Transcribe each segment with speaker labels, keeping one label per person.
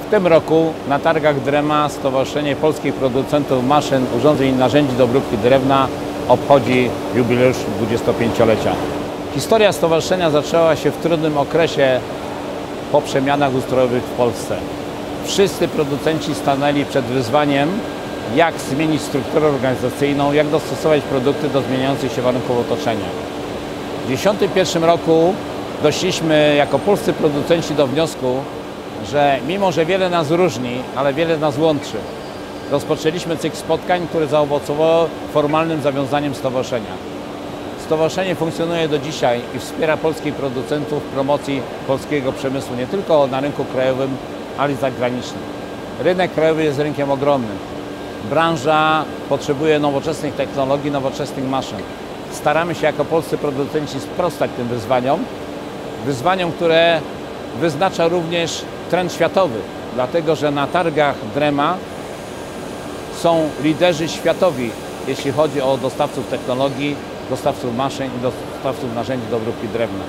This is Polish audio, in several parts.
Speaker 1: W tym roku na targach DREMA Stowarzyszenie Polskich Producentów Maszyn, Urządzeń i Narzędzi do Obróbki Drewna obchodzi jubileusz 25-lecia. Historia stowarzyszenia zaczęła się w trudnym okresie po przemianach ustrojowych w Polsce. Wszyscy producenci stanęli przed wyzwaniem, jak zmienić strukturę organizacyjną, jak dostosować produkty do zmieniających się warunków otoczenia. W 1991 roku doszliśmy jako polscy producenci do wniosku, że mimo, że wiele nas różni, ale wiele nas łączy. Rozpoczęliśmy cykl spotkań, które zaowocowało formalnym zawiązaniem stowarzyszenia. Stowarzyszenie funkcjonuje do dzisiaj i wspiera polskich producentów w promocji polskiego przemysłu nie tylko na rynku krajowym, ale i zagranicznym. Rynek krajowy jest rynkiem ogromnym. Branża potrzebuje nowoczesnych technologii, nowoczesnych maszyn. Staramy się jako polscy producenci sprostać tym wyzwaniom, które wyznacza również trend światowy, dlatego że na targach DREMA są liderzy światowi, jeśli chodzi o dostawców technologii, dostawców maszyn i dostawców narzędzi do obróbki drewna.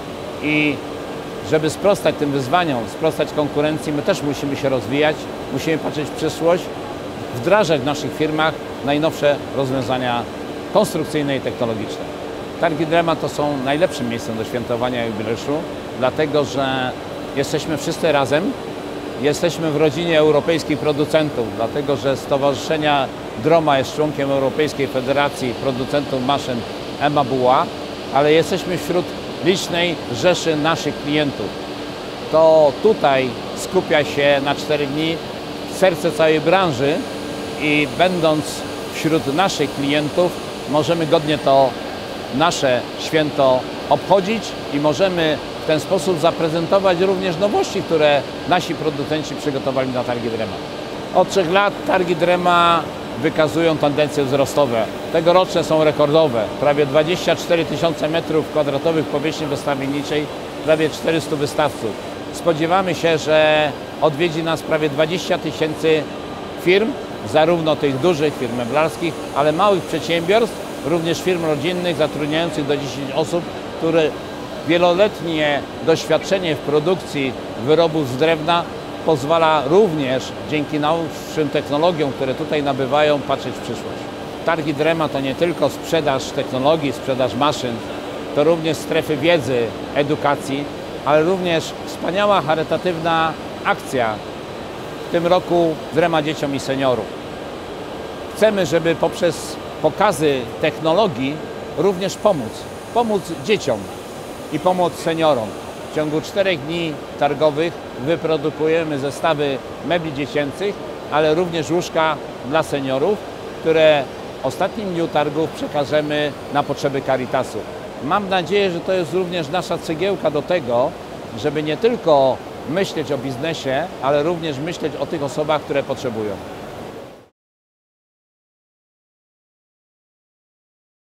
Speaker 1: I żeby sprostać tym wyzwaniom, sprostać konkurencji, my też musimy się rozwijać, musimy patrzeć w przyszłość, wdrażać w naszych firmach najnowsze rozwiązania konstrukcyjne i technologiczne. Targi DREMA to są najlepszym miejscem do świętowania jubileuszu, dlatego że jesteśmy wszyscy razem, jesteśmy w rodzinie europejskich producentów, dlatego że Stowarzyszenia DROMA jest członkiem Europejskiej Federacji Producentów Maszyn EMABUA, ale jesteśmy wśród licznej rzeszy naszych klientów. To tutaj skupia się na 4 dni serce całej branży i będąc wśród naszych klientów możemy godnie to nasze święto obchodzić i możemy w ten sposób zaprezentować również nowości, które nasi producenci przygotowali na targi DREMA. Od 3 lat targi DREMA wykazują tendencje wzrostowe. Tegoroczne są rekordowe. Prawie 24 000 m² powierzchni wystawienniczej, prawie 400 wystawców. Spodziewamy się, że odwiedzi nas prawie 20 000 firm, zarówno tych dużych firm meblarskich, ale małych przedsiębiorstw, również firm rodzinnych zatrudniających do 10 osób, które wieloletnie doświadczenie w produkcji wyrobów z drewna pozwala również dzięki nowszym technologiom, które tutaj nabywają, patrzeć w przyszłość. Targi DREMA to nie tylko sprzedaż technologii, sprzedaż maszyn, to również strefy wiedzy, edukacji, ale również wspaniała charytatywna akcja w tym roku DREMA dzieciom i seniorom. Chcemy, żeby poprzez pokazy technologii również pomóc dzieciom i pomóc seniorom. W ciągu 4 dni targowych wyprodukujemy zestawy mebli dziecięcych, ale również łóżka dla seniorów, które w ostatnim dniu targów przekażemy na potrzeby Caritasu. Mam nadzieję, że to jest również nasza cegiełka do tego, żeby nie tylko myśleć o biznesie, ale również myśleć o tych osobach, które potrzebują.